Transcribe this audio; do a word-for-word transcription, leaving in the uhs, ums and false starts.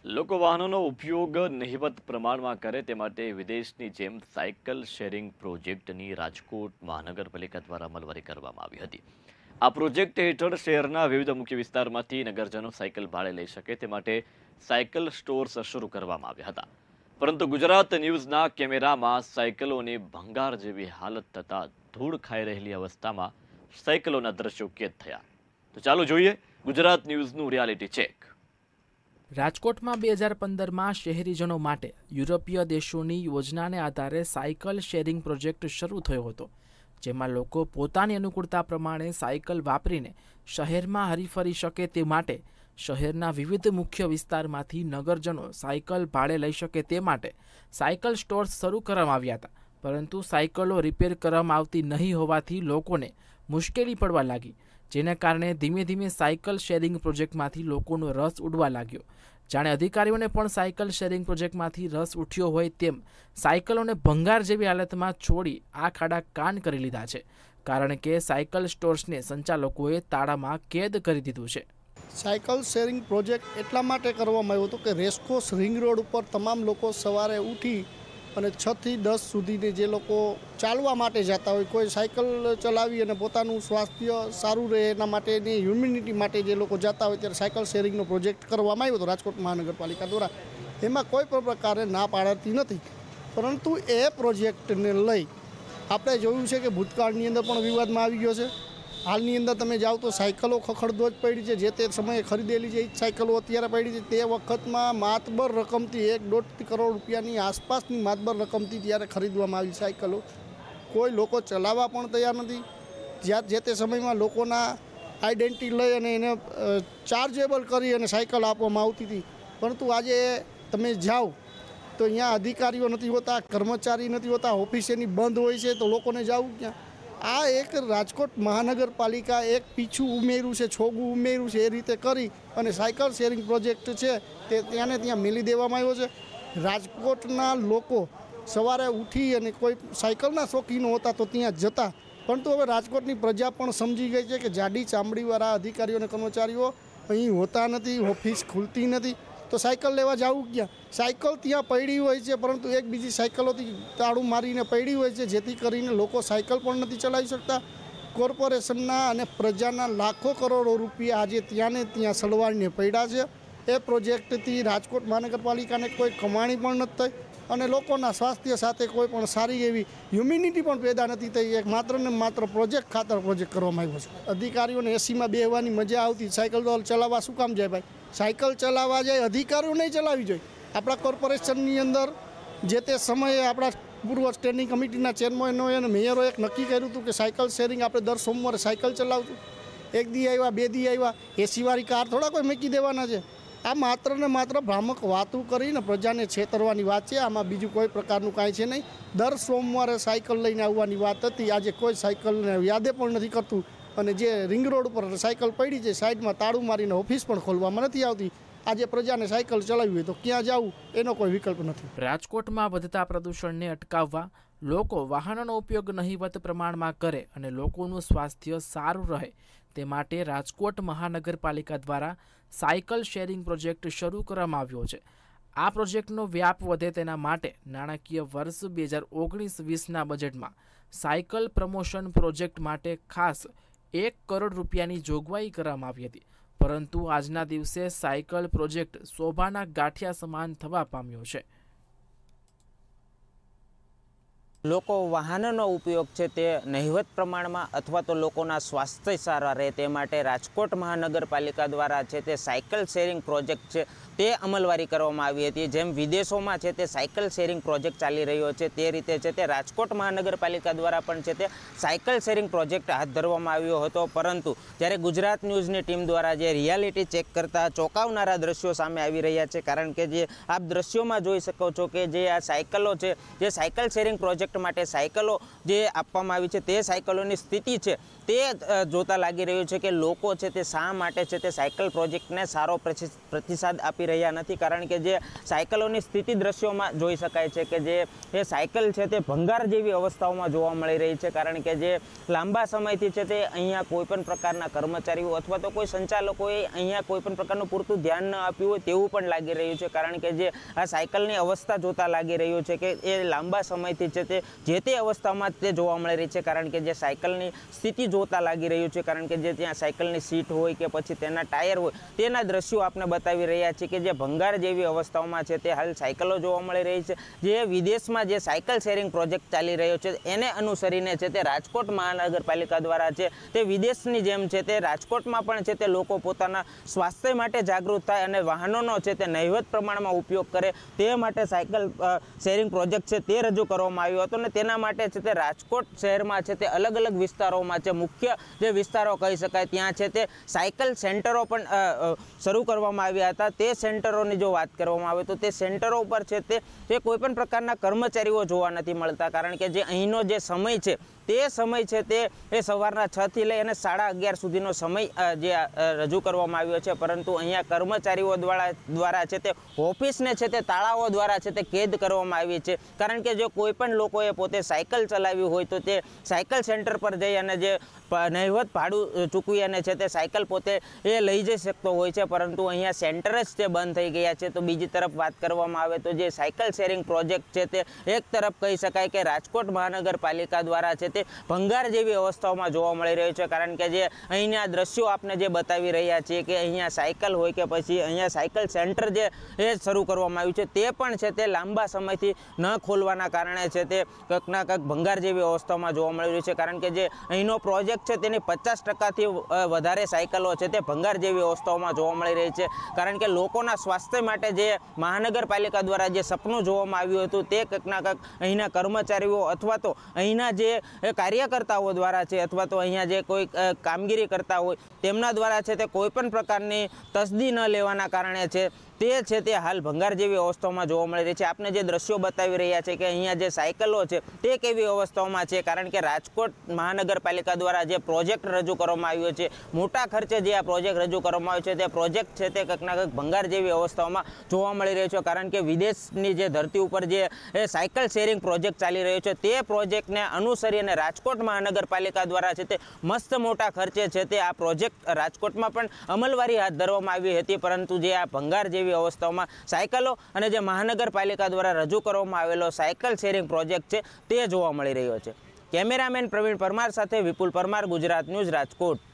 લોકો વાહનોનો ઉપયોગ નહિવત પ્રમાણમાં કરે તે માટે વિદેશની જેમ સાયકલ શેરિંગ પ્રોજેક્ટની રાજકોટ મહાનગરપાલિકા દ્વારા અમલવારી કરવામાં આવી હતી। આ પ્રોજેક્ટ હેઠળ શહેરના વિવિધ મુખ્ય વિસ્તારમાંથી નગરજનો સાયકલ ભાડે લઈ શકે તે માટે સાયકલ સ્ટોર્સ શરૂ કરવામાં આવ્યા હતા, પરંતુ ગુજરાત ન્યૂઝના કેમેરામાં સાયકલોની ભંગાર જેવી હાલત થતા ધૂળ ખાઈ રહેલી અવસ્થામાં સાયકલોના દ્રશ્યો કેદ થયા। તો ચાલો જોઈએ ગુજરાત ન્યૂઝનું રિયાલિટી ચેક। રાજકોટમાં બે હજાર પંદરમાં શહેરીજનો માટે યુરોપીય દેશોની યોજનાને આધારે સાયકલ શેરિંગ પ્રોજેક્ટ શરૂ થયો હતો, જેમાં લોકો પોતાની અનુકૂળતા પ્રમાણે સાયકલ વાપરીને શહેરમાં હરીફરી શકે તે માટે શહેરના વિવિધ મુખ્ય વિસ્તારમાંથી નગરજનો સાયકલ ભાડે લઈ શકે તે માટે સાયકલ સ્ટોર્સ શરૂ કરવામાં આવ્યા હતા, પરંતુ સાયકલો રિપેર કરવામાં આવતી નહીં હોવાથી લોકોને મુશ્કેલી પડવા લાગી, જેને કારણે ધીમે ધીમે સાયકલ શેરિંગ પ્રોજેક્ટમાંથી લોકોનો રસ ઉડવા લાગ્યો। જાણે અધિકારીઓને પણ સાયકલ શેરિંગ પ્રોજેક્ટમાંથી રસ ઉઠ્યો હોય તેમ સાયકલોને ભંગાર જેવી હાલતમાં છોડી આ ખાડા કાન કરી લીધા છે, કારણ કે સાયકલ સ્ટોર્સને સંચાલકોએ તાળામાં કેદ કરી દીધું છે। સાયકલ શેરિંગ પ્રોજેક્ટ એટલા માટે કરવામાં આવ્યો હતો કે રેસકોર્સ રિંગ રોડ ઉપર તમામ લોકો સવારે ઉઠી અને છ થી દસ સુધીને જે લોકો ચાલવા માટે જતા હોય, કોઈ સાયકલ ચલાવી અને પોતાનું સ્વાસ્થ્ય સારું રહે એના માટેની હ્યુમિનિટી માટે જે લોકો જતા હોય ત્યારે સાયકલ શેરિંગનો પ્રોજેક્ટ કરવામાં આવ્યો હતો રાજકોટ મહાનગરપાલિકા દ્વારા। એમાં કોઈ પણ પ્રકારે ના પાડતી નથી, પરંતુ એ પ્રોજેક્ટને લઈ આપણે જોયું છે કે ભૂતકાળની અંદર પણ વિવાદમાં આવી ગયો છે। હાલની અંદર તમે જાઓ તો સાયકલો ખખડધોજ પડી છે, જે તે સમયે ખરીદેલી છે એ જ સાયકલો અત્યારે પડી છે। તે વખતમાં માતબર રકમથી એક દોઢ કરોડ રૂપિયાની આસપાસની માતબર રકમથી ત્યારે ખરીદવામાં આવી સાયકલો, કોઈ લોકો ચલાવવા પણ તૈયાર નથી। જ્યાં જે તે સમયમાં લોકોના આઈડેન્ટિટી લઈ અને એને ચાર્જેબલ કરી અને સાયકલ આપવામાં આવતી હતી, પરંતુ આજે તમે જાઓ તો અહીંયા અધિકારીઓ નથી હોતા, કર્મચારી નથી હોતા, ઓફિસ એની બંધ હોય છે, તો લોકોને જવું ક્યાં? આ એક રાજકોટ મહાનગરપાલિકા એક પીછું ઉમેર્યું છે, છોગું ઉમેર્યું છે, એ રીતે કરી અને સાયકલ શેરિંગ પ્રોજેક્ટ છે તે ત્યાંને ત્યાં મેલી દેવામાં આવ્યો છે। રાજકોટના લોકો સવારે ઉઠી અને કોઈ સાયકલના શોખીનો હોતા તો ત્યાં જતા, પરંતુ હવે રાજકોટની પ્રજા પણ સમજી ગઈ છે કે જાડી ચામડીવાળા અધિકારીઓ અને કર્મચારીઓ અહીં હોતા નથી, ઓફિસ ખુલતી નથી, તો સાયકલ લેવા જવું ક્યાં? સાયકલ ત્યાં પડી હોય છે, પરંતુ એક બીજી સાયકલોથી તાળું મારીને પડી હોય છે, જેથી કરીને લોકો સાયકલ પણ નથી ચલાવી શકતા। કોર્પોરેશનના અને પ્રજાના લાખો કરોડો રૂપિયા આજે ત્યાં ને ત્યાં સળવાળીને પડ્યા છે। એ પ્રોજેક્ટથી રાજકોટ મહાનગરપાલિકાને કોઈ કમાણી પણ નથી થઈ અને લોકોના સ્વાસ્થ્ય સાથે કોઈ પણ સારી એવી હ્યુમિનિટી પણ પેદા નથી થઈ। એક માત્ર ને માત્ર પ્રોજેક્ટ ખાતર પ્રોજેક્ટ કરવામાં આવ્યો છે। અધિકારીઓને એસીમાં બેહવાની મજા આવતી, સાયકલ તો ચલાવવા શું કામ જાય ભાઈ? સાયકલ ચલાવવા જાય અધિકારીઓ નહીં ચલાવવી જોઈએ। આપણા કોર્પોરેશનની અંદર જે તે સમયે આપણા પૂર્વ સ્ટેન્ડિંગ કમિટીના ચેરમેનોએ અને મેયરોએ એક નક્કી કર્યું હતું કે સાયકલ શેરિંગ આપણે દર સોમવારે સાયકલ ચલાવશું। એક દી આવ્યા, બે દી આવ્યા, એસીવાળી કાર થોડા કોઈ મૂકી દેવાના છે? આ માત્ર ને માત્ર ભ્રામક વાતો કરીને પ્રજાને છેતરવાની વાત છે, આમાં બીજું કોઈ પ્રકારનું કાંઈ છે નહીં। દર સોમવારે સાયકલ લઈને આવવાની વાત હતી, આજે કોઈ સાયકલને યાદે પણ નથી કરતું અને જે રિંગ રોડ ઉપર સાયકલ પડી છે સાઈડમાં તાળું મારીને ઓફિસ પણ ખોલવામાં નથી આવતી। આજે પ્રજાને સાયકલ ચલાવવી હોય તો ક્યાં જવું એનો કોઈ વિકલ્પ નથી। રાજકોટમાં વધતા પ્રદૂષણને અટકાવવા લોકો વાહનોનો ઉપયોગ નહિવત પ્રમાણમાં કરે અને લોકોનું સ્વાસ્થ્ય સારું રહે તે માટે રાજકોટ મહાનગરપાલિકા દ્વારા સાયકલ શેરિંગ પ્રોજેક્ટ શરૂ કરવામાં આવ્યો છે। આ પ્રોજેક્ટનો વ્યાપ વધે તેના માટે નાણાકીય વર્ષ બે હજાર ઓગણીસ વીસના બજેટમાં સાયકલ પ્રમોશન પ્રોજેક્ટ માટે ખાસ એક કરોડ રૂપિયાની જોગવાઈ કરવામાં આવી હતી, પરંતુ આજના દિવસે સાયકલ પ્રોજેક્ટ શોભાના ગાંઠિયા સમાન થવા પામ્યો છે। લોકો વાહનનો ઉપયોગ છે તે નહિવત પ્રમાણમાં અથવા તો લોકોના સ્વાસ્થ્ય સારા રહે તે માટે રાજકોટ મહાનગરપાલિકા દ્વારા છે તે સાયકલ શેરિંગ પ્રોજેક્ટ છે તે અમલવારી કરવામાં આવી હતી। જેમ વિદેશોમાં છે તે સાયકલ શેરિંગ પ્રોજેક્ટ ચાલી રહ્યો છે તે રીતે છે તે રાજકોટ મહાનગરપાલિકા દ્વારા પણ છે તે સાયકલ શેરિંગ પ્રોજેક્ટ હાથ ધરવામાં આવ્યો હતો, પરંતુ જ્યારે ગુજરાત ન્યૂઝની ટીમ દ્વારા જે રિયાલિટી ચેક કરતા ચોંકાવનારા દ્રશ્યો સામે આવી રહ્યા છે, કારણ કે જે આપ દ્રશ્યોમાં જોઈ શકો છો કે જે આ સાયકલો છે જે સાયકલ શેરિંગ પ્રોજેક્ટ પ્રોજેક્ટ માટે સાયકલો જે આપવામાં આવી છે તે સાયકલોની સ્થિતિ છે તે જોતા લાગી રહ્યું છે કે લોકો છે તે શા માટે છે તે સાયકલ પ્રોજેક્ટને સારો પ્રતિસાદ આપી રહ્યા નથી, કારણ કે જે સાયકલોની સ્થિતિ દ્રશ્યોમાં જોઈ શકાય છે કે જે એ સાયકલ છે તે ભંગાર જેવી અવસ્થાઓમાં જોવા મળી રહી છે, કારણ કે જે લાંબા સમયથી છે તે અહીંયા કોઈ પણ પ્રકારના કર્મચારીઓ અથવા તો કોઈ સંચાલકોએ અહીંયા કોઈ પણ પ્રકારનું પૂરતું ધ્યાન ન આપ્યું હોય તેવું પણ લાગી રહ્યું છે, કારણ કે જે આ સાયકલની અવસ્થા જોતા લાગી રહ્યું છે કે એ લાંબા સમયથી છે તે જે તે અવસ્થામાં તે જોવા મળી રહી છે, કારણ કે જે સાયકલની સ્થિતિ જોતા લાગી રહ્યું છે, કારણ કે જે ત્યાં સાયકલની સીટ હોય કે પછી તેના ટાયર હોય તેના દ્રશ્યો આપણે બતાવી રહ્યા છીએ કે જે ભંગાર જેવી અવસ્થાઓમાં છે તે હાલ સાયકલો જોવા મળી રહી છે। જે વિદેશમાં જે સાયકલ શેરિંગ પ્રોજેક્ટ ચાલી રહ્યો છે એને અનુસરીને છે તે રાજકોટ મહાનગરપાલિકા દ્વારા છે તે વિદેશની જેમ છે તે રાજકોટમાં પણ છે તે લોકો પોતાના સ્વાસ્થ્ય માટે જાગૃત થાય અને વાહનોનો છે તે નહિવત પ્રમાણમાં ઉપયોગ કરે તે માટે સાયકલ શેરિંગ પ્રોજેક્ટ છે તે રજૂ કરવામાં આવ્યો હતો અને તેના માટે છે તે રાજકોટ શહેરમાં છે તે અલગ અલગ વિસ્તારોમાં છે મુખ્ય જે વિસ્તારો કહી શકાય ત્યાં છે તે સાયકલ સેન્ટરો પણ શરૂ કરવામાં આવ્યા હતા। તે સેન્ટરોની જો વાત કરવામાં આવે તો તે સેન્ટરો ઉપર છે તે તે કોઈ પણ પ્રકારના કર્મચારીઓ જોવા નથી મળતા, કારણ કે જે અહીંનો જે સમય છે તે સમય છે તે એ સવારના છ થી લઈ અને સાડા અગિયાર સુધીનો સમય જે રજૂ કરવામાં આવ્યો છે, પરંતુ અહીંયા કર્મચારીઓ દ્વારા દ્વારા છે તે ઓફિસને છે તે તાળાઓ દ્વારા છે તે કેદ કરવામાં આવી છે, કારણ કે જો કોઈ પણ લોકોએ પોતે સાયકલ ચલાવી હોય તો તે સાયકલ સેન્ટર પર જઈ અને જે નહિવત ભાડું ચૂકવી અને છે તે સાયકલ પોતે એ લઈ જઈ શકતો હોય છે, પરંતુ અહીંયા સેન્ટર જ તે બંધ થઈ ગયા છે। તો બીજી તરફ વાત કરવામાં આવે તો જે સાયકલ શેરિંગ પ્રોજેક્ટ છે તે એક તરફ કહી શકાય કે રાજકોટ મહાનગરપાલિકા દ્વારા છે તે ભંગાર જેવી અવસ્થાઓમાં જોવા મળી રહ્યું છે, કારણ કે જે અહીંના દ્રશ્યો આપણે જે બતાવી રહ્યા છીએ કે અહીંયા સાયકલ હોય કે પછી અહીંયા સાયકલ સેન્ટર જે એ શરૂ કરવામાં આવ્યું છે તે પણ છે તે લાંબા સમયથી ન ખોલવાના કારણે છે તે કંઈક ના કંઈક ભંગાર જેવી અવસ્થાઓમાં જોવા મળી રહ્યું છે, કારણ કે જે અહીંનો પ્રોજેક્ટ છે તેની પચાસ ટકાથી વધારે સાયકલો છે તે ભંગાર જેવી અવસ્થાઓમાં જોવા મળી રહી છે, કારણ કે લોકોના સ્વાસ્થ્ય માટે જે મહાનગરપાલિકા દ્વારા જે સપનું જોવામાં આવ્યું હતું તે કંઈક ના કંઈક અહીંના કર્મચારીઓ અથવા તો અહીંના જે કાર્યકર્તાઓ દ્વારા છે અથવા તો અહીંયા જે કોઈ કામગીરી કરતા હોય તેમના દ્વારા છે તે કોઈ પણ પ્રકારની તસદી ન લેવાના કારણે છે તે છે તે હાલ ભંગાર જેવી અવસ્થાઓમાં જોવા મળી રહી છે। આપણે જે દ્રશ્યો બતાવી રહ્યા છે કે અહીંયા જે સાયકલો છે તે કેવી અવસ્થાઓમાં છે, કારણ કે રાજકોટ મહાનગરપાલિકા દ્વારા જે પ્રોજેક્ટ રજૂ કરવામાં આવ્યો છે મોટા ખર્ચે જે આ પ્રોજેક્ટ રજૂ કરવામાં આવ્યો છે તે પ્રોજેક્ટ છે તે કંઈક ના કંઈક ભંગાર જેવી અવસ્થાઓમાં જોવા મળી રહ્યો છે, કારણ કે વિદેશની જે ધરતી ઉપર જે સાયકલ શેરિંગ પ્રોજેક્ટ ચાલી રહ્યો છે તે પ્રોજેક્ટને અનુસરી અને રાજકોટ મહાનગરપાલિકા દ્વારા છે તે મસ્ત મોટા ખર્ચે છે તે આ પ્રોજેક્ટ રાજકોટમાં પણ અમલવારી હાથ ધરવામાં આવી હતી, પરંતુ જે આ ભંગાર જેવી અવસ્થાઓમાં સાયકલો અને જે મહાનગરપાલિકા દ્વારા રજૂ કરવામાં આવેલો સાયકલ શેરિંગ પ્રોજેક્ટ છે તે જોવા મળી રહ્યો છે। કેમેરામેન પ્રવીણ પરમાર સાથે વિપુલ પરમાર, ગુજરાત ન્યૂઝ, રાજકોટ।